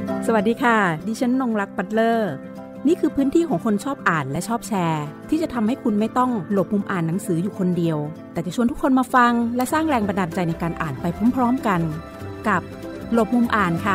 สวัสดีค่ะดิฉันนงรักปัตเลอร์นี่คือพื้นที่ของคนชอบอ่านและชอบแชร์ที่จะทำให้คุณไม่ต้องหลบมุมอ่านหนังสืออยู่คนเดียวแต่จะชวนทุกคนมาฟังและสร้างแรงบันดาลใจในการอ่านไปพร้อมๆกันกับหลบมุมอ่านค่ะ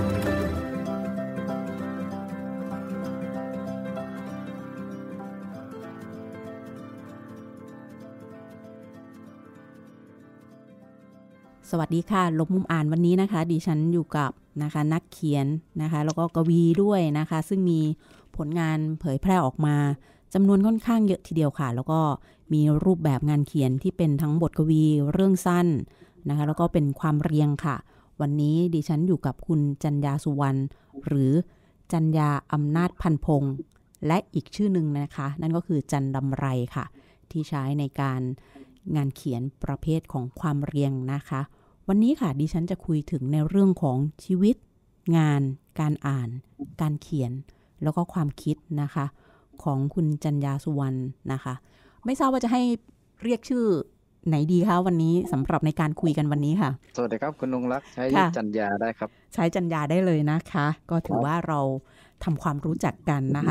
สวัสดีค่ะหลบมุมอ่านวันนี้นะคะดิฉันอยู่กับนะคะนักเขียนนะคะแล้วก็กวีด้วยนะคะซึ่งมีผลงานเผยแพร่ออกมาจำนวนค่อนข้างเยอะทีเดียวค่ะแล้วก็มีรูปแบบงานเขียนที่เป็นทั้งบทกวีเรื่องสั้นนะคะแล้วก็เป็นความเรียงค่ะวันนี้ดิฉันอยู่กับคุณจัญญาสุวรรณหรือจัญญาอำนาจพันพงษ์และอีกชื่อหนึ่งนะคะนั่นก็คือจันดำไรค่ะที่ใช้ในการงานเขียนประเภทของความเรียงนะคะวันนี้ค่ะดิฉันจะคุยถึงในเรื่องของชีวิตงานการอ่านการเขียนแล้วก็ความคิดนะคะของคุณจัญญาสุวรรณนะคะไม่ทราบว่าจะให้เรียกชื่อไหนดีคะวันนี้สำหรับในการคุยกันวันนี้ค่ะสวัสดีครับคุณนงรักใช้จัญญาได้ครับใช้จัญญาได้เลยนะคะก็ถือว่าเราทำความรู้จักกันนะคะ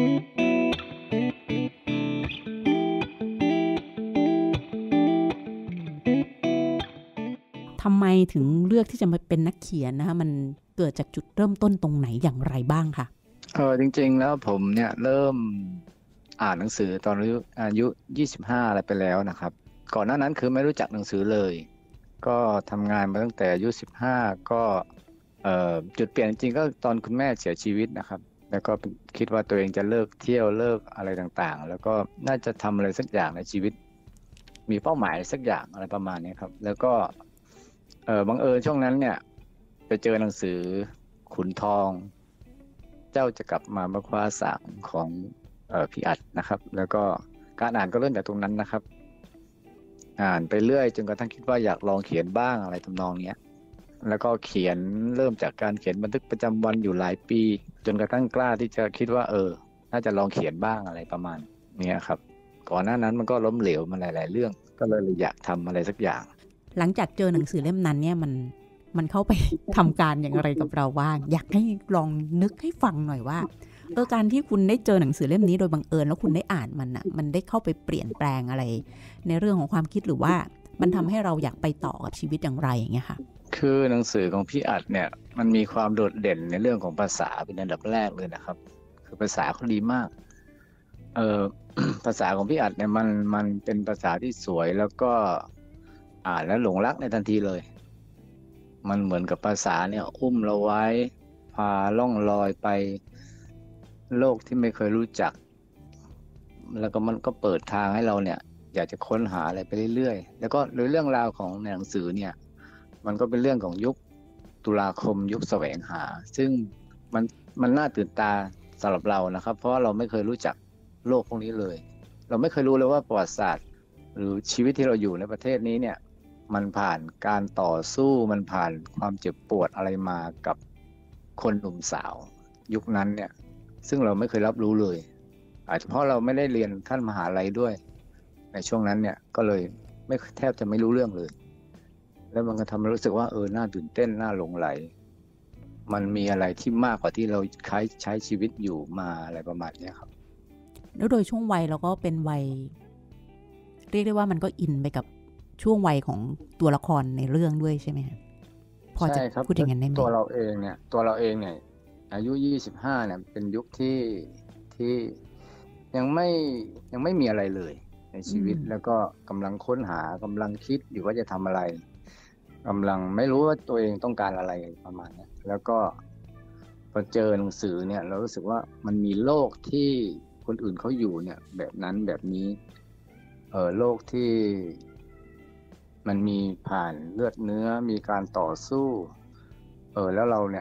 ทำไมถึงเลือกที่จะมาเป็นนักเขียนนะคะมันเกิดจากจุดเริ่มต้นตรงไหนอย่างไรบ้างคะจริงๆแล้วผมเนี่ยเริ่มอ่านหนังสือตอนอายุ25อะไรไปแล้วนะครับก่อนหน้านั้นคือไม่รู้จักหนังสือเลยก็ทำงานมาตั้งแต่อายุ15ก็จุดเปลี่ยนจริงๆก็ตอนคุณแม่เสียชีวิตนะครับแล้วก็คิดว่าตัวเองจะเลิกเที่ยวเลิกอะไรต่างๆแล้วก็น่าจะทำอะไรสักอย่างในชีวิตมีเป้าหมายสักอย่างอะไรประมาณนี้ครับแล้วก็บังเอิญช่วงนั้นเนี่ยไปเจอหนังสือขุนทองเจ้าจะกลับมาเมื่อคว้าสางของพี่อัดนะครับแล้วก็การอ่านก็เริ่มจากตรงนั้นนะครับอ่านไปเรื่อยจนกระทั่งคิดว่าอยากลองเขียนบ้างอะไรทำนองเนี้ยแล้วก็เขียนเริ่มจากการเขียนบันทึกประจำวันอยู่หลายปีจนกระทั่งกล้าที่จะคิดว่าน่าจะลองเขียนบ้างอะไรประมาณนี้ครับก่อนหน้านั้นมันก็ล้มเหลวมาหลายๆเรื่องก็เลยอยากทำอะไรสักอย่างหลังจากเจอหนังสือเล่มนั้นเนี่ยมันเข้าไปทำการอย่างไรกับเราบ้างอยากให้ลองนึกให้ฟังหน่อยว่าการที่คุณได้เจอหนังสือเล่มนี้โดยบังเอิญแล้วคุณได้อ่านมันน่ะมันได้เข้าไปเปลี่ยนแปลงอะไรในเรื่องของความคิดหรือว่ามันทำให้เราอยากไปต่อกับชีวิตอย่างไรอย่างเงี้ยค่ะคือหนังสือของพี่อัดเนี่ยมันมีความโดดเด่นในเรื่องของภาษาเป็นอันดับแรกเลยนะครับคือภาษาเขาดีมากภาษาของพี่อัดเนี่ยมันเป็นภาษาที่สวยแล้วก็อ่านแล้วหลงรักในทันทีเลยมันเหมือนกับภาษาเนี่ยอุ้มเราไว้พาล่องลอยไปโลกที่ไม่เคยรู้จักแล้วก็มันก็เปิดทางให้เราเนี่ยอยากจะค้นหาอะไรไปเรื่อยๆแล้วก็โดยเรื่องราวของในหนังสือเนี่ยมันก็เป็นเรื่องของยุคตุลาคมยุคแสวงหาซึ่งมันน่าตื่นตาสำหรับเรานะครับเพราะว่าเราไม่เคยรู้จักโลกพวกนี้เลยเราไม่เคยรู้เลยว่าประวัติศาสตร์หรือชีวิตที่เราอยู่ในประเทศนี้เนี่ยมันผ่านการต่อสู้มันผ่านความเจ็บปวดอะไรมากับคนหนุ่มสาวยุคนั้นเนี่ยซึ่งเราไม่เคยรับรู้เลยอาจจะเพราะเราไม่ได้เรียนขั้นมหาลัยด้วยในช่วงนั้นเนี่ยก็เลยแทบจะไม่รู้เรื่องเลยแล้วมันก็ทำให้รู้สึกว่าน่าตื่นเต้นน่าหลงไหลมันมีอะไรที่มากกว่าที่เราใช้ชีวิตอยู่มาอะไรประมาณนี้ครับแล้วโดยช่วงวัยเราก็เป็นวัยเรียกได้ว่ามันก็อินไปกับช่วงวัยของตัวละครในเรื่องด้วยใช่ไหมครับพอจะพูดอย่างนั้นได้ไหมตัวเราเองเนี่ยอายุ25เนี่ยเป็นยุคที่ยังไม่มีอะไรเลยในชีวิตแล้วก็กำลังค้นหากำลังคิดอยู่ว่าจะทำอะไรกำลังไม่รู้ว่าตัวเองต้องการอะไรประมาณนี้แล้วก็พอเจอหนังสือเนี่ยเรารู้สึกว่ามันมีโลกที่คนอื่นเขาอยู่เนี่ยแบบนั้นแบบนี้โลกที่มันมีผ่านเลือดเนื้อมีการต่อสู้แล้วเราเนี่ย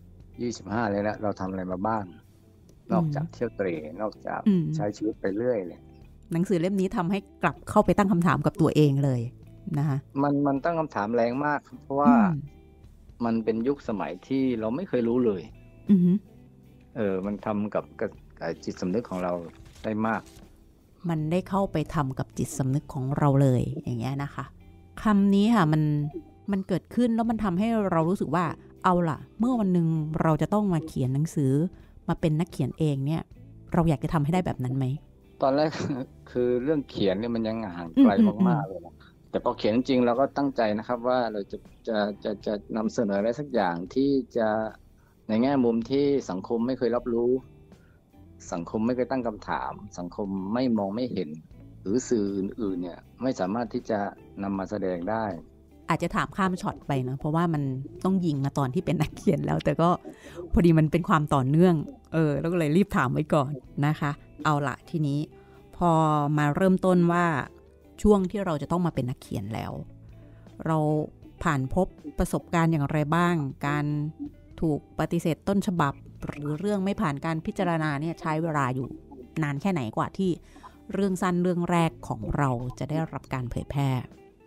25เลยแล้วเราทำอะไรมาบ้างนอกจากเที่ยวเตร่นอกจากใช้ชีวิตไปเรื่อยเลยหนังสือเล่มนี้ทำให้กลับเข้าไปตั้งคำถามกับตัวเองเลยนะคะมันตั้งคำถามแรงมากเพราะว่ามันเป็นยุคสมัยที่เราไม่เคยรู้เลยมันทำกับจิตสำนึกของเราได้มากมันได้เข้าไปทำกับจิตสำนึกของเราเลยอย่างเงี้ยนะคะคำนี้ค่ะมันเกิดขึ้นแล้วมันทำให้เรารู้สึกว่าเอาล่ะเมื่อวันหนึ่งเราจะต้องมาเขียนหนังสือมาเป็นนักเขียนเองเนี่ยเราอยากจะทำให้ได้แบบนั้นไหมตอนแรก คือเรื่องเขียนเนี่ยมันยังห่างไกลมากๆเลยนะแต่พอเขียนจริงเราก็ตั้งใจนะครับว่าเราจะนำเสนออะไรสักอย่างที่จะในแง่มุมที่สังคมไม่เคยรับรู้สังคมไม่เคยตั้งคำถามสังคมไม่มองไม่เห็นหรือสื่ออื่นๆเนี่ยไม่สามารถที่จะนำมาแสดงได้อาจจะถามข้ามช็อตไปนะเพราะว่ามันต้องยิงมาตอนที่เป็นนักเขียนแล้วแต่ก็พอดีมันเป็นความต่อเนื่องแล้วก็เลยรีบถามไว้ก่อนนะคะเอาละทีนี้พอมาเริ่มต้นว่าช่วงที่เราจะต้องมาเป็นนักเขียนแล้วเราผ่านพบประสบการณ์อย่างไรบ้างการถูกปฏิเสธต้นฉบับหรือเรื่องไม่ผ่านการพิจารณาเนี่ยใช้เวลาอยู่นานแค่ไหนกว่าที่เรื่องสั้นเรื่องแรกของเราจะได้รับการเผยแพร่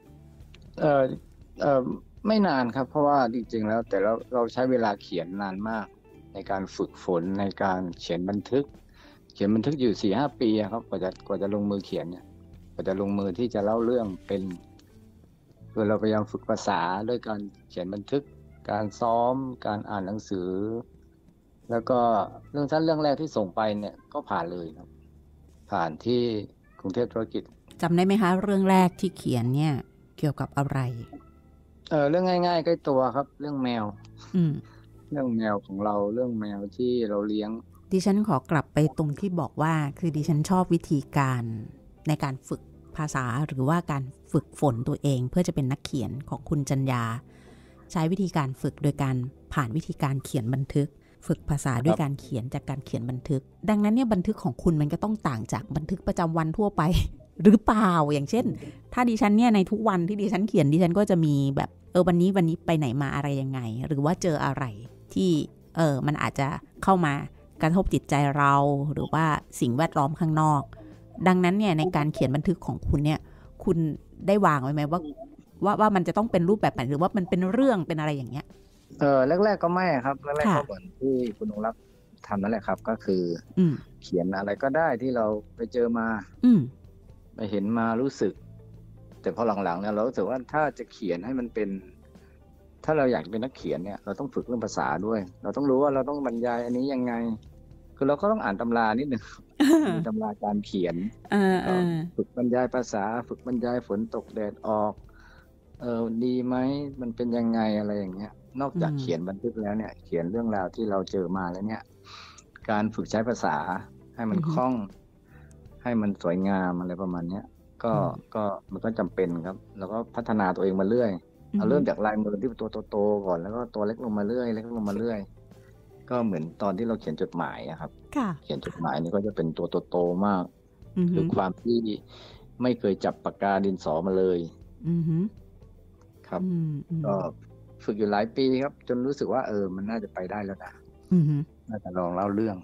ไม่นานครับเพราะว่าจริงๆแล้วแต่เราใช้เวลาเขียนนานมากในการฝึกฝนในการเขียนบันทึกอยู่ 4-5 ปีครับกว่าจะลงมือเขียนเนี่ยกว่าจะลงมือที่จะเล่าเรื่องเป็นคือเราพยายามฝึกภาษาด้วยการเขียนบันทึกการซ้อมการอ่านหนังสือแล้วก็เรื่องสั้นเรื่องแรกที่ส่งไปเนี่ยก็ผ่านเลยครับผ่านที่กรุงเทพธุรกิจจำได้ไหมคะเรื่องแรกที่เขียนเนี่ยเกี่ยวกับอะไรเรื่องง่ายๆใกล้ตัวครับเรื่องแมวเรื่องแมวของเราเรื่องแมวที่เราเลี้ยงดิฉันขอกลับไปตรงที่บอกว่าคือดิฉันชอบวิธีการในการฝึกภาษาหรือว่าการฝึกฝนตัวเองเพื่อจะเป็นนักเขียนของคุณจัญญาใช้วิธีการฝึกโดยการผ่านวิธีการเขียนบันทึกฝึกภาษาด้วยการเขียนจากการเขียนบันทึกดังนั้นเนี่ยบันทึกของคุณมันก็ต้องต่างจากบันทึกประจำวันทั่วไปหรือเปล่าอย่างเช่นถ้าดิฉันเนี่ยในทุกวันที่ดิฉันเขียนดิฉันก็จะมีแบบวันนี้ไปไหนมาอะไรยังไงหรือว่าเจออะไรที่มันอาจจะเข้ามากระทบจิตใจเราหรือว่าสิ่งแวดล้อมข้างนอกดังนั้นเนี่ยในการเขียนบันทึกของคุณเนี่ยคุณได้วางไว้ไหมว่ามันจะต้องเป็นรูปแบบไหนหรือว่ามันเป็นเรื่องเป็นอะไรอย่างเงี้ยแรกๆก็ไม่ครับแรกๆก็เหมือนที่คุณนงรักทำนั่นแหละครับก็คือเขียนอะไรก็ได้ที่เราไปเจอมาไปเห็นมารู้สึกแต่พอหลังๆเนี่ยเรารู้สึกว่าถ้าจะเขียนให้มันเป็นถ้าเราอยากเป็นนักเขียนเนี่ยเราต้องฝึกเรื่องภาษาด้วยเราต้องรู้ว่าเราต้องบรรยายอันนี้ยังไงคือเราก็ต้องอ่านตำรานิดนึงมีตำราการเขียนฝึกบรรยายภาษาฝึกบรรยายฝนตกแดดออกดีไหมมันเป็นยังไงอะไรอย่างเงี้ยนอกจากเขียนบันทึกแล้วเนี่ยเขียนเรื่องราวที่เราเจอมาแล้วเนี่ยการฝึกใช้ภาษาให้มันคล่องให้มันสวยงามอะไรประมาณนี้ก็มันก็จำเป็นครับแล้วก็พัฒนาตัวเองมาเรื่อยเอาเริ่มจากลายมือที่ตัวโตๆก่อนแล้วก็ตัวเล็กลงมาเรื่อยเล็กลงมาเรื่อยก็เหมือนตอนที่เราเขียนจดหมายครับเขียนจดหมายนี่ก็จะเป็นตัวโตๆมากคือความที่ไม่เคยจับปากกาดินสอมาเลยครับก็ฝึกอยู่หลายปีครับจนรู้สึกว่ามันน่าจะไปได้แล้วนะน่าจะลองเล่าเรื่อง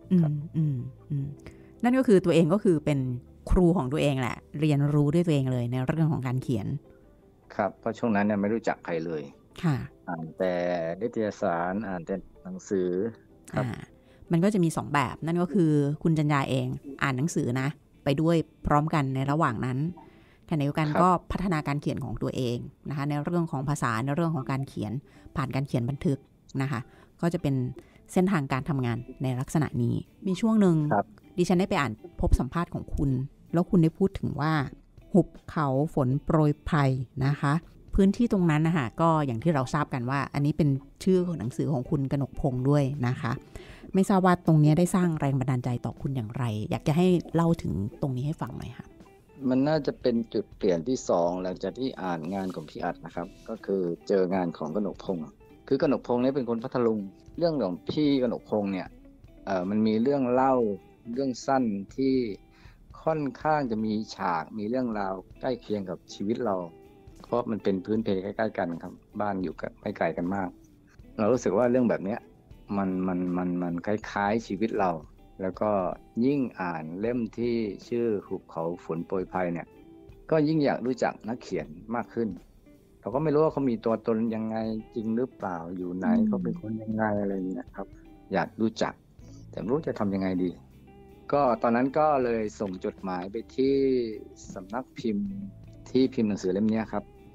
นั่นก็คือตัวเองก็คือเป็นครูของตัวเองแหละเรียนรู้ด้วยตัวเองเลยในเรื่องของการเขียนครับเพราะช่วงนั้นเนี่ยไม่รู้จักใครเลยค่ะอ่านแต่นิตยสารอ่านแต่หนังสือครับมันก็จะมี2แบบนั่นก็คือคุณจัญญาเองอ่านหนังสือนะไปด้วยพร้อมกันในระหว่างนั้นขณะเดียวกันก็พัฒนาการเขียนของตัวเองนะคะในเรื่องของภาษาในเรื่องของการเขียนผ่านการเขียนบันทึกนะคะก็จะเป็นเส้นทางการทำงานในลักษณะนี้มีช่วงหนึ่งดิฉันได้ไปอ่านพบสัมภาษณ์ของคุณแล้วคุณได้พูดถึงว่าหุบเขาฝนโปรยไพรนะคะพื้นที่ตรงนั้นนะคะก็อย่างที่เราทราบกันว่าอันนี้เป็นชื่อของหนังสือของคุณกนกพงษ์ด้วยนะคะไม่ทราบว่าตรงนี้ได้สร้างแรงบันดาลใจต่อคุณอย่างไรอยากจะให้เล่าถึงตรงนี้ให้ฟังหน่อยค่ะมันน่าจะเป็นจุดเปลี่ยนที่2หลังจากที่อ่านงานของพี่อัดนะครับก็คือเจองานของกนกพงษ์คือกนกพงษ์นี่เป็นคนพัทลุงเรื่องของพี่กนกพงษ์เนี่ยมันมีเรื่องเล่าเรื่องสั้นที่ค่อนข้างจะมีฉากมีเรื่องราวใกล้เคียงกับชีวิตเราเพราะมันเป็นพื้นเพใกล้ๆกันครับบ้านอยู่กันไม่ไกลกันมากเรารู้สึกว่าเรื่องแบบนี้มันคล้ายๆชีวิตเราแล้วก็ยิ่งอ่านเล่มที่ชื่อหุบเขาฝนโปรยไพรเนี่ยก็ยิ่งอยากรู้จักนักเขียนมากขึ้นเราก็ไม่รู้ว่าเขามีตัวตนยังไงจริงหรือเปล่าอยู่ไหนเขาเป็นคนยังไงอะไรอย่างเงี้ยครับอยากรู้จักแต่ไม่รู้จะทำยังไงดีก็ตอนนั้นก็เลยส่งจดหมายไปที่สำนักพิมพ์ที่พิมพ์หนังสือเล่มนี้ครับ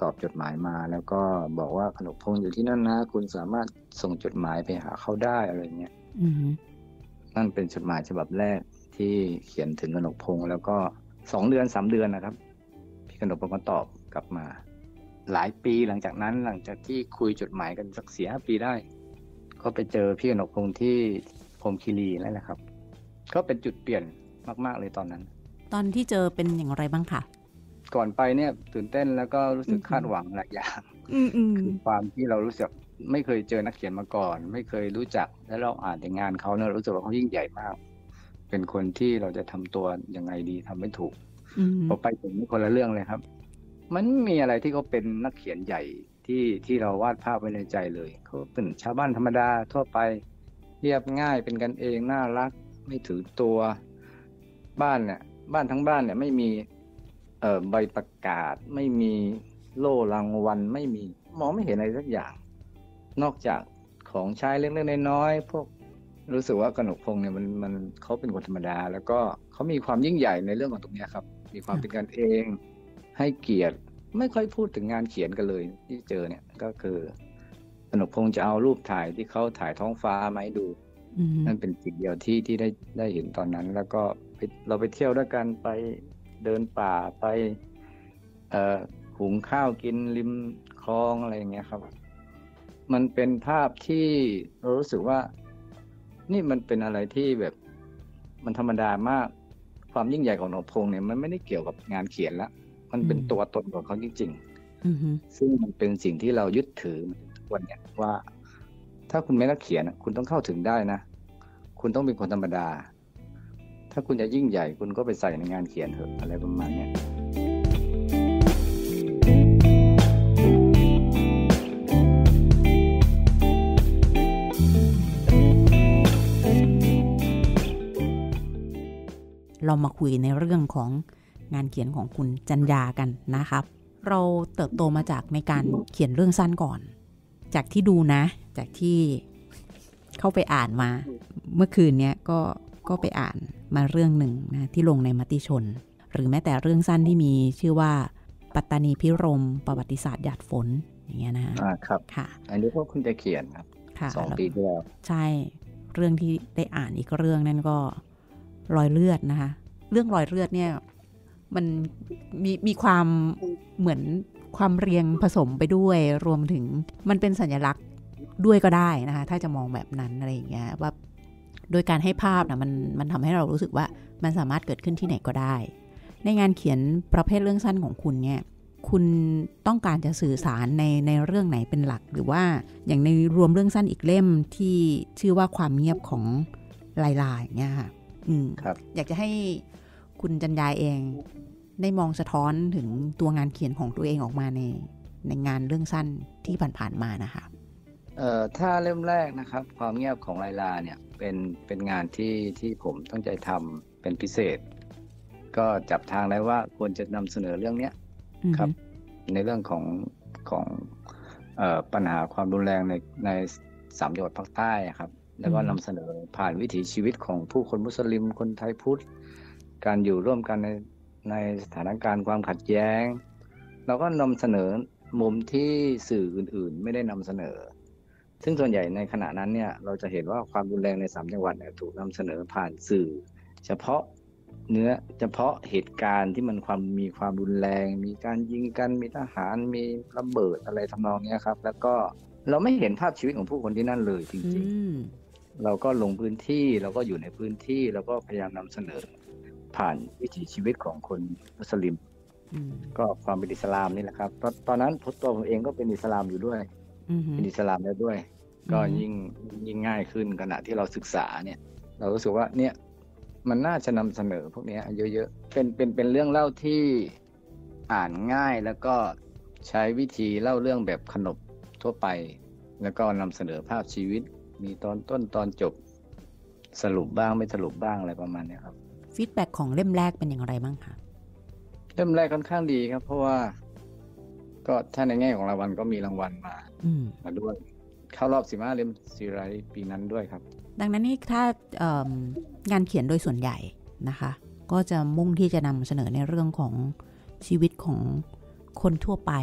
ตอบจดหมายมาแล้วก็บอกว่าขนกพงษ์อยู่ที่นั่นนะคุณสามารถส่งจดหมายไปหาเขาได้อะไรเงี้ยนั่นเป็นจดหมายฉบับแรกที่เขียนถึงกนกพงษ์แล้วก็2 เดือน 3 เดือนนะครับพี่กนกพงษ์ก็ตอบกลับมาหลายปีหลังจากนั้นหลังจากที่คุยจดหมายกันสัก 4-5 ปีได้ก็ไปเจอพี่กนกพงษ์ที่พรหมคีรีนั่นแหละครับก็เป็นจุดเปลี่ยนมากๆเลยตอนนั้นตอนที่เจอเป็นอย่างไรบ้างคะก่อนไปเนี่ยตื่นเต้นแล้วก็รู้สึกคาดหวังหลายอย่างคือความที่เรารู้สึกไม่เคยเจอนักเขียนมาก่อนไม่เคยรู้จักแล้วเราอ่านแต่งานเขาเนี่ยรู้สึกว่าเขายิ่งใหญ่มากเป็นคนที่เราจะทำตัวยังไงดีทำไม่ถูกพอไปถึงคนละเรื่องเลยครับมันมีอะไรที่เขาเป็นนักเขียนใหญ่ที่เราวาดภาพไว้ในใจเลยเขาเป็นชาวบ้านธรรมดาทั่วไปเรียบง่ายเป็นกันเองน่ารักไม่ถือตัวบ้านทั้งบ้านเนี่ยไม่มีใบประกาศไม่มีโล่รางวัลไม่มีมองไม่เห็นอะไรสักอย่างนอกจากของใช้เล็กๆน้อยๆพวกรู้สึกว่ากนกพงษ์เนี่ยมันเขาเป็นคนธรรมดาแล้วก็เขามีความยิ่งใหญ่ในเรื่องของตรงนี้ครับมีความเป็นกันเองให้เกียรติไม่ค่อยพูดถึงงานเขียนกันเลยที่เจอเนี่ยก็คือกนกพงษ์จะเอารูปถ่ายที่เขาถ่ายท้องฟ้ามาให้ดูนั่นเป็นสิ่งเดียวที่ได้เห็นตอนนั้นแล้วก็เราไปเที่ยวด้วยกันไปเดินป่าไปหุงข้าวกินริมคลองอะไรอย่างเงี้ยครับมันเป็นภาพที่เรารู้สึกว่านี่มันเป็นอะไรที่แบบมันธรรมดามากความยิ่งใหญ่ของกนกพงษ์เนี่ยมันไม่ได้เกี่ยวกับงานเขียนละมันเป็นตัวตนของเขาจริงๆซึ่งมันเป็นสิ่งที่เรายึดถือทุกวันเนี่ยว่าถ้าคุณเป็นนักเขียนคุณต้องเข้าถึงได้นะคุณต้องเป็นคนธรรมดาถ้าคุณจะยิ่งใหญ่คุณก็ไปใส่ในงานเขียนเถอะอะไรประมาณนี้เรามาคุยในเรื่องของงานเขียนของคุณจัญญากันนะครับเราเติบโตมาจากในการเขียนเรื่องสั้นก่อนจากที่ดูนะจากที่เข้าไปอ่านมาเมื่อคืนเนี้ยก็ไปอ่านมาเรื่องหนึ่งนะที่ลงในมติชนหรือแม้แต่เรื่องสั้นที่มีชื่อว่าปัตตานีพิรมประวัติศาสตร์หยาดฝนอย่างเงี้ยนะครับค่ะอันนี้พวกคุณจะเขียนครับ2 ปีที่แล้วใช่เรื่องที่ได้อ่านอีกเรื่องนั่นก็รอยเลือดนะคะเรื่องรอยเลือดเนี่ยมันมีความเหมือนความเรียงผสมไปด้วยรวมถึงมันเป็นสัญลักษณ์ด้วยก็ได้นะคะถ้าจะมองแบบนั้นอะไรอย่างเงี้ยว่าโดยการให้ภาพนะมันทำให้เรารู้สึกว่ามันสามารถเกิดขึ้นที่ไหนก็ได้ในงานเขียนประเภทเรื่องสั้นของคุณเนี่ยคุณต้องการจะสื่อสารในเรื่องไหนเป็นหลักหรือว่าอย่างในรวมเรื่องสั้นอีกเล่มที่ชื่อว่าความเงียบของลายๆอย่างเงี้ยค่ะอยากจะให้คุณจัญญาเองได้มองสะท้อนถึงตัวงานเขียนของตัวเองออกมาในงานเรื่องสั้นที่ผ่านๆมานะคะถ้าเล่มแรกนะครับความเงียบของลายๆเนี่ยเป็นงานที่ผมตั้งใจทำเป็นพิเศษก็จับทางได้ว่าควรจะนำเสนอเรื่องนี้ครับในเรื่องของปัญหาความรุนแรงใน3 จังหวัดภาคใต้ครับแล้วก็นำเสนอผ่านวิถีชีวิตของผู้คนมุสลิมคนไทยพุทธการอยู่ร่วมกันในสถานการณ์ความขัดแย้งเราก็นำเสนอมุมที่สื่ออื่นๆไม่ได้นำเสนอซึ่งส่วนใหญ่ในขณะนั้นเนี่ยเราจะเห็นว่าความรุนแรงใน3 จังหวัดเนี่ยถูกนำเสนอผ่านสื่อเฉพาะเหตุการณ์ที่มันมีความรุนแรงมีการยิงกันมีทหารมีระเบิดอะไรทำนองนี้ครับแล้วก็เราไม่เห็นภาพชีวิตของผู้คนที่นั่นเลยจริงๆเราก็ลงพื้นที่เราก็อยู่ในพื้นที่เราก็พยายามนำเสนอผ่านวิถีชีวิตของคนมุสลิมก็ความเป็นอิสลามนี่แหละครับตอนนั้นตัวผมเองก็เป็นอิสลามอยู่ด้วยเป็นอิสลามแล้วด้วยก็ยิ่งง่ายขึ้นขณะที่เราศึกษาเนี่ยเรารู้สึกว่าเนี่ยมันน่าจะนำเสนอพวกนี้เยอะๆเป็นเรื่องเล่าที่อ่านง่ายแล้วก็ใช้วิธีเล่าเรื่องแบบขนบทั่วไปแล้วก็นำเสนอภาพชีวิตมีตอนต้นตอนจบสรุปบ้างไม่สรุปบ้างอะไรประมาณนี้ครับฟีดแบ็กของเล่มแรกเป็นอย่างไรบ้างคะเล่มแรกค่อนข้างดีครับเพราะว่าก็ถ้าในแง่ของรางวัลก็มีรางวัลมาด้วยเข้ารอบ15 เล่มซีไรส์ปีนั้นด้วยครับดังนั้นนี่ถ้างานเขียนโดยส่วนใหญ่นะคะก็จะมุ่งที่จะนำเสนอในเรื่องของชีวิตของคนทั่วไป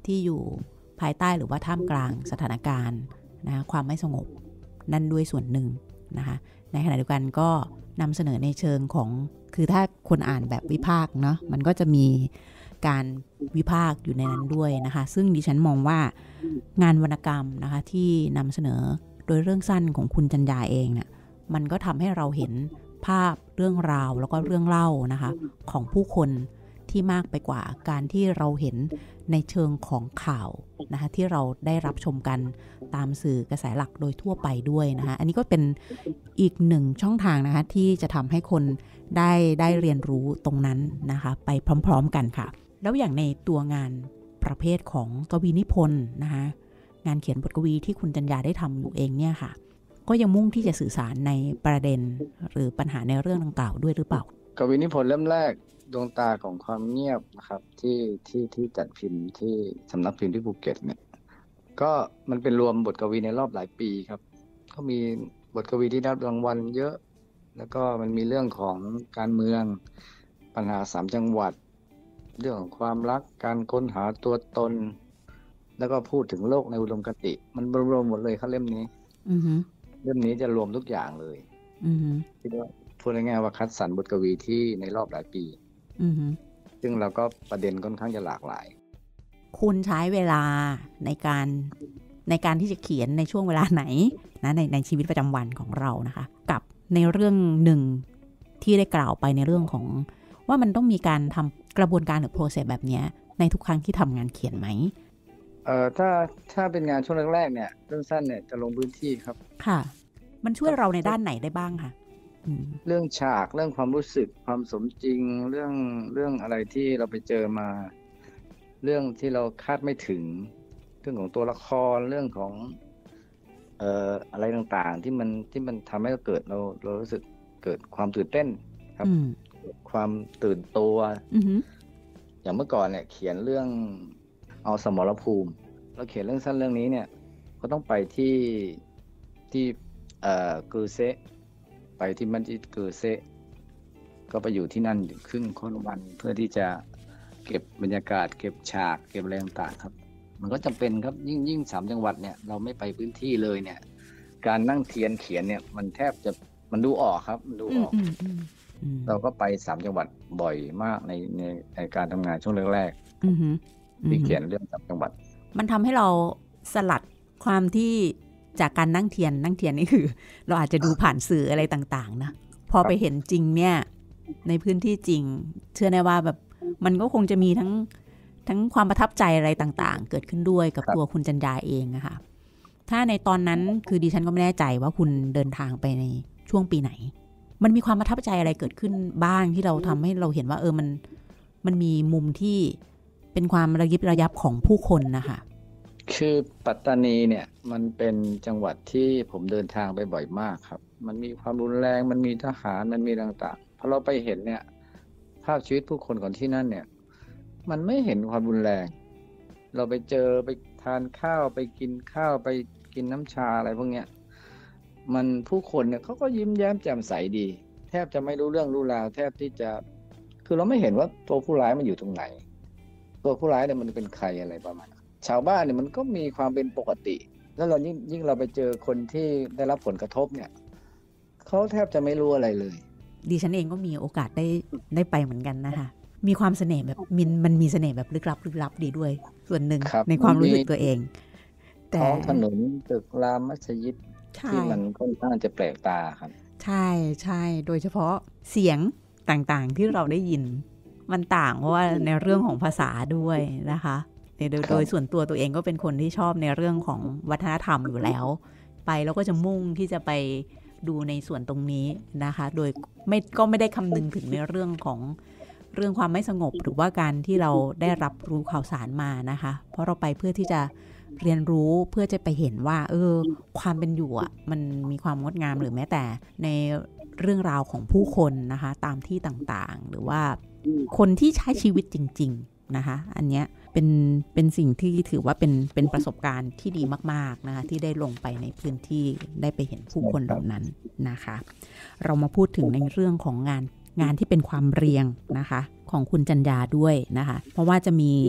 ที่อยู่ภายใต้หรือว่าท่ามกลางสถานการณ์นะความไม่สงบนั่นด้วยส่วนหนึ่งนะคะในขณะเดียวกันก็นำเสนอในเชิงของคือถ้าคนอ่านแบบวิพากษ์เนาะมันก็จะมีการวิพากษ์อยู่ในนั้นด้วยนะคะซึ่งดิฉันมองว่างานวรรณกรรมนะคะที่นำเสนอโดยเรื่องสั้นของคุณจันยาเองเนี่ยมันก็ทำให้เราเห็นภาพเรื่องราวแล้วก็เรื่องเล่านะคะของผู้คนที่มากไปกว่าการที่เราเห็นในเชิงของข่าวนะคะที่เราได้รับชมกันตามสื่อกระแสหลักโดยทั่วไปด้วยนะคะอันนี้ก็เป็นอีกหนึ่งช่องทางนะคะที่จะทำให้คนได้เรียนรู้ตรงนั้นนะคะไปพร้อมๆกันค่ะแล้วอย่างในตัวงานประเภทของกวีนิพนธ์นะคะงานเขียนบทกวีที่คุณจันยาได้ทำอยู่เองเนี่ยค่ะก็ยังมุ่งที่จะสื่อสารในประเด็นหรือปัญหาในเรื่องดังกล่าวด้วยหรือเปล่ากวีนิพนธ์เล่มแรกดวงตาของความเงียบนะครับที่จัดพิมพ์ที่สำนักพิมพ์ที่ภูเก็ตเนี่ยก็มันเป็นรวมบทกวีในรอบหลายปีครับก็มีบทกวีที่ได้รางวัลเยอะแล้วก็มันมีเรื่องของการเมืองปัญหา3 จังหวัดเรื่องของความรักการค้นหาตัวตนแล้วก็พูดถึงโลกในอุดมคติมันรวมหมดเลยครับเล่มนี้เล่มนี้จะรวมทุกอย่างเลยคิดว่าพูดง่ายๆว่าคัดสรรบทกวีที่ในรอบหลายปีซึ่งเราก็ประเด็นค่อนข้างจะหลากหลายคุณใช้เวลาในการที่จะเขียนในช่วงเวลาไหนนะในชีวิตประจำวันของเรานะคะกับในเรื่องหนึ่งที่ได้กล่าวไปในเรื่องของว่ามันต้องมีการทำกระบวนการหรือ process แบบนี้ในทุกครั้งที่ทำงานเขียนไหมถ้าเป็นงานช่วงแรกๆเนี่ยเรื่องสั้นเนี่ยจะลงพื้นที่ครับค่ะมันช่วยเราในด้านไหนได้บ้างคะเรื่องฉากเรื่องความรู้สึกความสมจริงเรื่องอะไรที่เราไปเจอมาเรื่องที่เราคาดไม่ถึงเรื่องของตัวละครเรื่องของอะไรต่างๆที่มันทำให้เรารู้สึกเกิดความตื่นเต้นครับความตื่นตัวอย่างเมื่อก่อนเนี่ยเขียนเรื่องเอาสมรภูมิเราเขียนเรื่องสั้นเรื่องนี้เนี่ยก็ต้องไปที่กูเซไปที่มัสยิดกูเซก็ไปอยู่ที่นั่นครึ่งค่อนวันเพื่อที่จะเก็บบรรยากาศเก็บฉากเก็บอะไรต่างๆครับมันก็จำเป็นครับยิ่ง3 จังหวัดเนี่ยเราไม่ไปพื้นที่เลยเนี่ยการนั่งเขียนเนี่ยมันแทบจะมันดูออกครับมันดูออกเราก็ไป3 จังหวัดบ่อยมากในการทำงานช่วงแรกๆที่เขียนเรื่อง3 จังหวัดมันทำให้เราสลัดความที่จากการนั่งเทียนนี่คือเราอาจจะดูผ่านสื่ออะไรต่างๆนะพอไปเห็นจริงเนี่ยในพื้นที่จริงเชื่อแน่ว่าแบบมันก็คงจะมีทั้งความประทับใจอะไรต่างๆเกิดขึ้นด้วยกับตัวคุณจันยาเองนะคะถ้าในตอนนั้นคือดิฉันก็ไม่แน่ใจว่าคุณเดินทางไปในช่วงปีไหนมันมีความประทับใจอะไรเกิดขึ้นบ้างที่เราทำให้เราเห็นว่ามันมีมุมที่เป็นความระยิบระยับของผู้คนนะคะคือปัตตานีเนี่ยมันเป็นจังหวัดที่ผมเดินทางไปบ่อยมากครับมันมีความรุนแรงมันมีทหารมันมีต่างๆพอเราไปเห็นเนี่ยภาพชีวิตผู้คนก่อนที่นั่นเนี่ยมันไม่เห็นความรุนแรงเราไปเจอไปทานข้าวไปกินข้าวไปกินน้ำชาอะไรพวกเนี้ยมันผู้คนเนี่ยเขาก็ยิ้มแย้มแจ่มใสดีแทบจะไม่รู้เรื่องรู้ราวแทบที่จะคือเราไม่เห็นว่าตัวผู้ร้ายมันอยู่ตรงไหนตัวผู้ร้ายเนี่ยมันเป็นใครอะไรประมาณชาวบ้านเนี่ยมันก็มีความเป็นปกติแล้วเรายิ่งเราไปเจอคนที่ได้รับผลกระทบเนี่ยเขาแทบจะไม่รู้อะไรเลยดิฉันเองก็มีโอกาสได้ไปเหมือนกันนะคะมีความเสน่ห์แบบมันมีเสน่ห์แบบลึกลับดีด้วยส่วนหนึ่งในความรู้สึกตัวเองแต่ท้องถนนตึกรามมัสยิดที่มันค่อนข้างจะแปลกตาครับใช่โดยเฉพาะเสียงต่างๆที่เราได้ยินมันต่างเพราะว่าในเรื่องของภาษาด้วยนะคะโดยส่วนตัวเองก็เป็นคนที่ชอบในเรื่องของวัฒนธรรมอยู่แล้วไปแล้วก็จะมุ่งที่จะไปดูในส่วนตรงนี้นะคะโดยก็ไม่ได้คำนึงถึงในเรื่องความไม่สงบหรือว่าการที่เราได้รับรู้ข่าวสารมานะคะเพราะเราไปเพื่อที่จะเรียนรู้เพื่อจะไปเห็นว่าความเป็นอยู่อ่ะมันมีความงดงามหรือแม้แต่ในเรื่องราวของผู้คนนะคะตามที่ต่างๆหรือว่าคนที่ใช้ชีวิตจริงๆนะคะอันเนี้ยเป็นสิ่งที่ถือว่าเป็นประสบการณ์ที่ดีมากๆนะคะที่ได้ลงไปในพื้นที่ได้ไปเห็นผู้คนเหล่านั้นนะคะเรามาพูดถึงในเรื่องของงานที่เป็นความเรียงนะคะของคุณจันยาด้วยนะคะเพราะว่าจะมี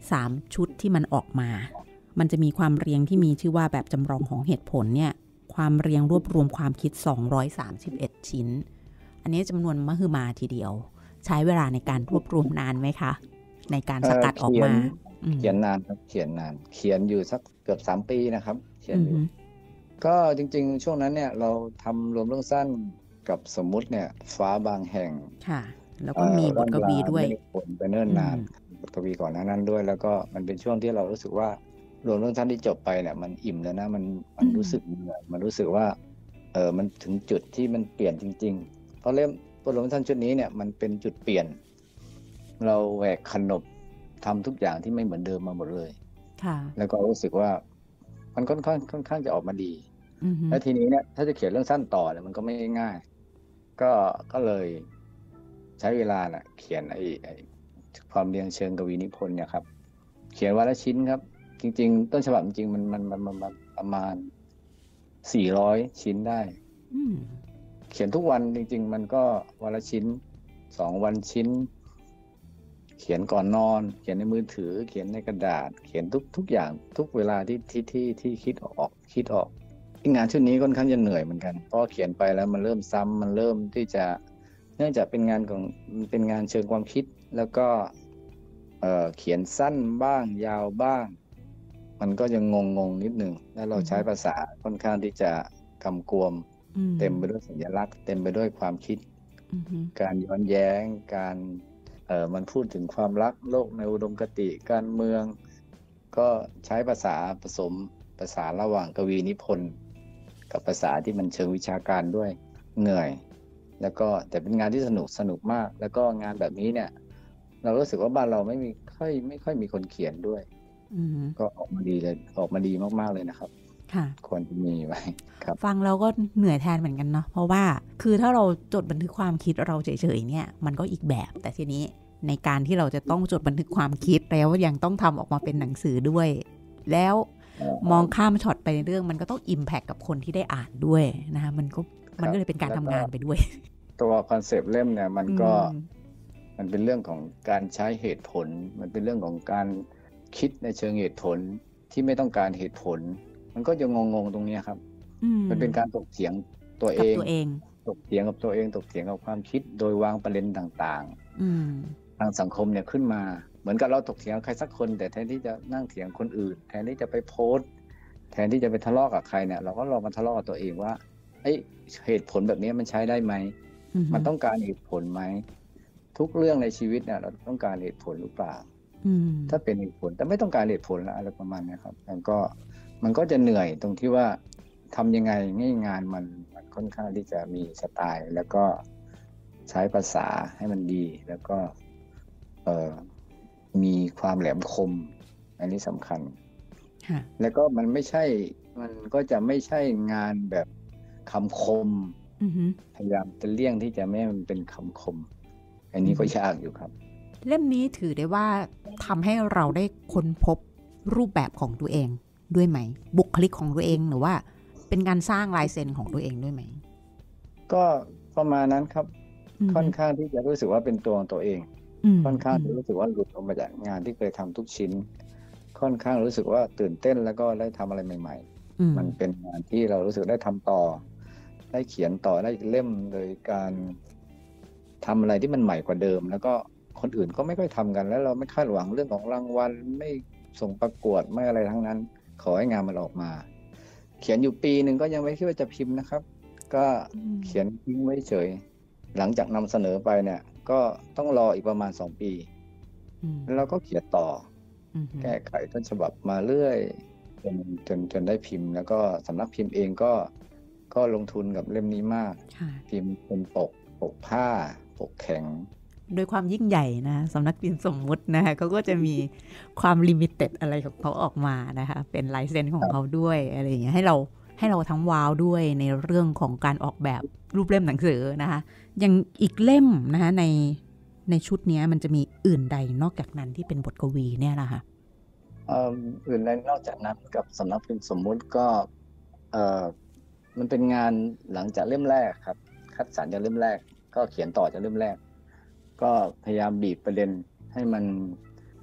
3ชุดที่มันออกมามันจะมีความเรียงที่มีชื่อว่าแบบจำลองของเหตุผลเนี่ยความเรียงรวบรวมความคิด231ชิ้นอันนี้จำนวนมหึมาทีเดียวใช้เวลาในการรวบรวมนานไหมคะในการสกัดออกมาเขียนนานครับเขียนนานเขียนอยู่สักเกือบ3 ปีนะครับเขียนอยู่ก็จริงๆช่วงนั้นเนี่ยเราทำรวมเรื่องสั้นกับสมมุติเนี่ยฟ้าบางแห่งค่ะแล้วก็มีบทกวีด้วยผลไปเนิ่นนานบทกวีก่อนหน้านั้นด้วยแล้วก็มันเป็นช่วงที่เรารู้สึกว่ารวมเรื่องสั้นที่จบไปเนี่ยมันอิ่มแล้วนะมันรู้สึกเหนื่อยมันรู้สึกว่ามันถึงจุดที่มันเปลี่ยนจริงๆเพราะเล่มรวมเรื่องสั้นชุดนี้เนี่ยมันเป็นจุดเปลี่ยนเราแหวกขนบทำทุกอย่างที่ไม่เหมือนเดิมมาหมดเลยค่ะแล้วก็รู้สึกว่ามันค่อนข้างจะออกมาดีแล้วทีนี้เนี่ยถ้าจะเขียนเรื่องสั้นต่อเนี่ยมันก็ไม่ง่ายก็เลยใช้เวลาเขียนไอ้ความเรียงเชิงกวีนิพนธ์เนี่ยครับเขียนวันละชิ้นครับจริงๆต้นฉบับจริงๆมันประมาณ400ชิ้นได้เขียนทุกวันจริงๆมันก็วันละชิ้น2 วันชิ้นเขียนก่อนนอนเขียนในมือถือเขียนในกระดาษเขียนทุกอย่างทุกเวลาที่คิดออกงานชุดนี้ค่อนข้างจะเหนื่อยเหมือนกันเพราะเขียนไปแล้วมันเริ่มซ้ำมันเริ่มที่จะเนื่องจากเป็นงานเชิงความคิดแล้วก็เขียนสั้นบ้างยาวบ้างมันก็ยังงงนิดนึงแล้วเราใช้ภาษาค่อนข้างที่จะกำกวมเต็มไปด้วยสัญลักษณ์เต็มไปด้วยความคิดการย้อนแย้งการมันพูดถึงความรักโลกในอุดมคติการเมืองก็ใช้ภาษาผสมภาษาระหว่างกวีนิพนธ์กับภาษาที่มันเชิงวิชาการด้วยเหนื่อยแล้วก็แต่เป็นงานที่สนุกมากแล้วก็งานแบบนี้เนี่ยเรารู้สึกว่าบ้านเราไม่ค่อยมีคนเขียนด้วยก็ออกมาดีเลยออกมาดีมากๆเลยนะครับค่ะควรจะมีไว้ครับฟังเราก็เหนื่อยแทนเหมือนกันเนาะเพราะว่าคือถ้าเราจดบันทึกความคิดเราเฉยๆเนี่ยมันก็อีกแบบแต่ทีนี้ในการที่เราจะต้องจดบันทึกความคิดแล้วยังต้องทำออกมาเป็นหนังสือด้วยแล้วมองข้ามช็อตไปในเรื่องมันก็ต้องอิมแพคกับคนที่ได้อ่านด้วยนะคะมันก็เลยเป็นการทำงานไปด้วยตัวคอนเซปต์เล่มเนี่ยมันเป็นเรื่องของการใช้เหตุผลมันเป็นเรื่องของการคิดในเชิงเหตุผลที่ไม่ต้องการเหตุผลมันก็จะงงตรงนี้ครับมันเป็นการถกเถียงตัวเองถกเถียงกับตัวเองถกเถียงกับความคิดโดยวางประเด็นต่างๆทางสังคมเนี่ยขึ้นมาเหมือนกับเราถกเถียงใครสักคนแต่แทนที่จะนั่งเถียงคนอื่นแทนที่จะไปโพสต์แทนที่จะไปทะเลาะกับใครเนี่ยเราก็ลองมาทะเลาะกับตัวเองว่าเหตุผลแบบนี้มันใช้ได้ไหมมันต้องการเหตุผลไหมทุกเรื่องในชีวิตเนี่ยเราต้องการเหตุผลหรือเปล่าถ้าเป็นเหตุผลแต่ไม่ต้องการเหตุผลแล้วอะไรประมาณนี้ครับมันก็จะเหนื่อยตรงที่ว่าทำยังไงให้งานมันค่อนข้างที่จะมีสไตล์แล้วก็ใช้ภาษาให้มันดีแล้วก็มีความแหลมคมอันนี้สำคัญแล้วก็มันก็จะไม่ใช่งานแบบคำคมพยายามจะเลี่ยงที่จะไม่ให้มันเป็นคำคมอันนี้ก็ยากอยู่ครับเล่มนี้ถือได้ว่าทำให้เราได้ค้นพบรูปแบบของตัวเองด้วยไหมบุคลิกของตัวเองหรือว่าเป็นการสร้างลายเซ็นของตัวเองด้วยไหมก็ประมาณนั้นครับค่อนข้างที่จะรู้สึกว่าเป็นตัวของตัวเองค่อนข้างรู้สึกว่าหลุดออกมาจากงานที่เคยทำทุกชิ้นค่อนข้างรู้สึกว่าตื่นเต้นแล้วก็ได้ทำอะไรใหม่ๆมันเป็นงานที่เรารู้สึกได้ทำต่อได้เขียนต่อได้เล่มโดยการทำอะไรที่มันใหม่กว่าเดิมแล้วก็คนอื่นก็ไม่ค่อยทำกันแล้วเราไม่คาดหวังเรื่องของรางวัลไม่ส่งประกวดไม่อะไรทั้งนั้นขอให้งานมันออกมาเขียนอยู่ปีนึงก็ยังไม่คิดว่าจะพิมพ์นะครับก็เขียนทิ้งไว้เฉยหลังจากนำเสนอไปเนี่ยก็ต้องรออีกประมาณ2 ปีแล้วเราก็เขียนต่อแก้ไขต้นฉบับมาเรื่อยจนได้พิมพ์แล้วก็สำนักพิมพ์เองก็ลงทุนกับเล่มนี้มากพิมพ์เป็นปกผ้าปกแข็งโดยความยิ่งใหญ่นะสำนักพิมพ์สมมุตินะคะเขาก็จะมีความลิมิเต็ดอะไรของเขาออกมานะคะเป็นลายเซ็นของเขาด้วยอะไรอย่างเงี้ยให้เราทั้งว้าวด้วยในเรื่องของการออกแบบรูปเล่มหนังสือนะคะอย่างอีกเล่มนะคะในชุดนี้มันจะมีอื่นใดนอกจากนั้นที่เป็นบทกวีเนี่ยนะคะอื่นใดนอกจากนั้นกับสำนักพิมพ์สมมุติก็มันเป็นงานหลังจากเล่มแรกครับคัดสรรจากเล่มแรกก็เขียนต่อจากเล่มแรกก็พยายามบีบประเด็นให้มัน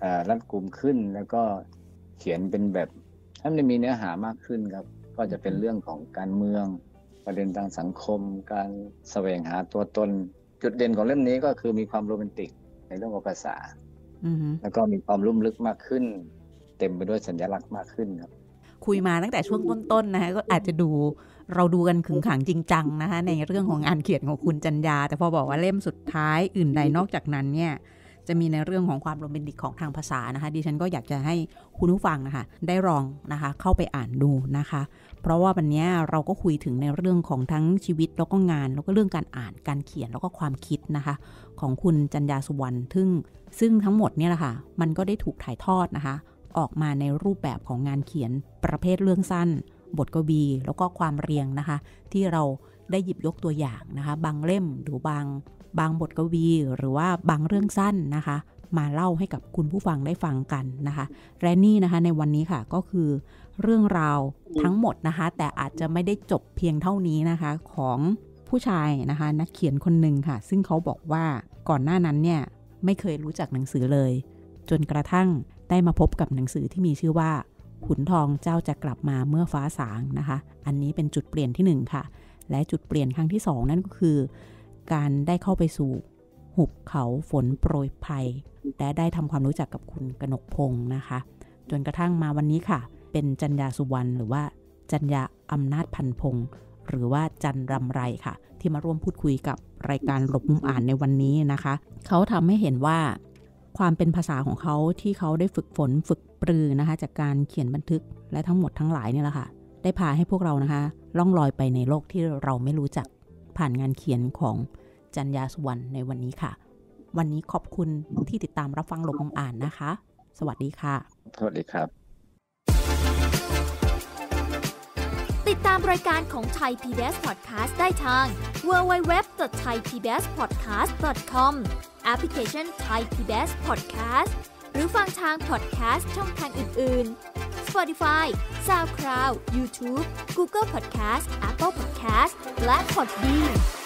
รัดกุมขึ้นแล้วก็เขียนเป็นแบบให้มันมีเนื้อหามากขึ้นครับก็จะเป็นเรื่องของการเมืองประเด็นทางสังคมการแสวงหาตัวตนจุดเด่นของเล่มนี้ก็คือมีความโรแมนติกในเรื่องของภาษาแล้วก็มีความลุ่มลึกมากขึ้นเต็มไปด้วยสัญลักษณ์มากขึ้นครับคุยมาตั้งแต่ช่วงต้นๆนะคะก็อาจจะเราดูกันขึงขังจริงจังนะคะในเรื่องของงานเขียนของคุณจัญญาแต่พอบอกว่าเล่มสุดท้ายอื่นใดนอกจากนั้นเนี่ยจะมีในเรื่องของความโรแมนติกของทางภาษานะคะดิฉันก็อยากจะให้คุณผู้ฟังนะคะได้ลองนะคะเข้าไปอ่านดูนะคะเพราะว่าวันนี้เราก็คุยถึงในเรื่องของทั้งชีวิตแล้วก็งานแล้วก็เรื่องการอ่านการเขียนแล้วก็ความคิดนะคะของคุณจัญญาสุวรรณซึ่งทั้งหมดเนี่ยแหละค่ะมันก็ได้ถูกถ่ายทอดนะคะออกมาในรูปแบบของงานเขียนประเภทเรื่องสั้นบทกวีแล้วก็ความเรียงนะคะที่เราได้หยิบยกตัวอย่างนะคะบางเล่มหรือบางบทกวีหรือว่าบางเรื่องสั้นนะคะมาเล่าให้กับคุณผู้ฟังได้ฟังกันนะคะและนี่นะคะในวันนี้ค่ะก็คือเรื่องราวทั้งหมดนะคะแต่อาจจะไม่ได้จบเพียงเท่านี้นะคะของผู้ชายนะคะนักเขียนคนหนึ่งค่ะซึ่งเขาบอกว่าก่อนหน้านั้นเนี่ยไม่เคยรู้จักหนังสือเลยจนกระทั่งได้มาพบกับหนังสือที่มีชื่อว่าขุนทองเจ้าจะกลับมาเมื่อฟ้าสางนะคะอันนี้เป็นจุดเปลี่ยนที่1ค่ะและจุดเปลี่ยนครั้งที่2นั่นก็คือการได้เข้าไปสู่หุบเขาฝนโปรยภัยและได้ทำความรู้จักกับคุณกนกพงศ์นะคะจนกระทั่งมาวันนี้ค่ะเป็นจัญญาสุวรรณหรือว่าจัญญาอำนาจพันพงศ์หรือว่าจันรำไรค่ะที่มาร่วมพูดคุยกับรายการหลบมุมอ่านในวันนี้นะคะเขาทำให้เห็นว่าความเป็นภาษาของเขาที่เขาได้ฝึกฝนฝึกปรือนะคะจากการเขียนบันทึกและทั้งหมดทั้งหลายเนี่ยแหละค่ะได้พาให้พวกเรานะคะล่องลอยไปในโลกที่เราไม่รู้จักผ่านงานเขียนของจัญญาสุวรรณในวันนี้ค่ะวันนี้ขอบคุณที่ติดตามรับฟังหลบมุมอ่านนะคะสวัสดีค่ะสวัสดีครับติดตามรายการของ Thai PBS Podcast ได้ทาง www.thaipbspodcast.com แอปพลิเคชัน Thai PBS Podcast หรือฟังทาง podcast ช่องทางอื่นๆ Spotify, SoundCloud, YouTube, Google Podcast, Apple Podcast และ Podbean